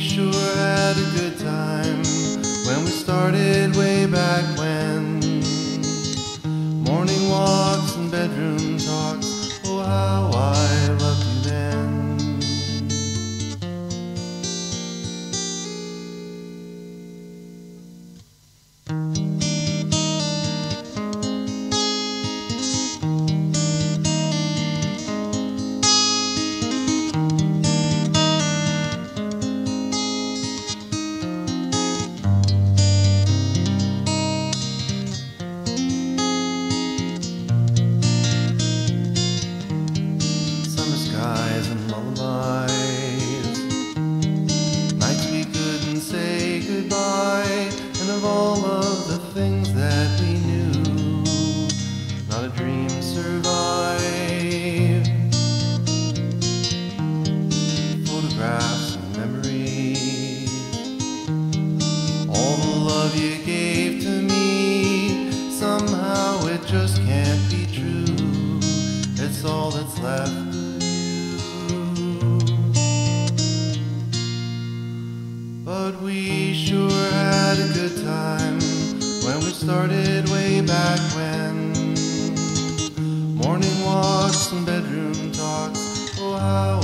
sure had a good time when we started way back when. Morning walks and bedroom talks, oh how I loved you then. Skies and lullabies, nights we couldn't say goodbye, and of all of the things that we knew, not a dream survived. Photographs and memories, all the love you gave to me, somehow it just can't be true. It's all that's left. But we sure had a good time when we started way back when. Morning walks and bedroom talks, oh how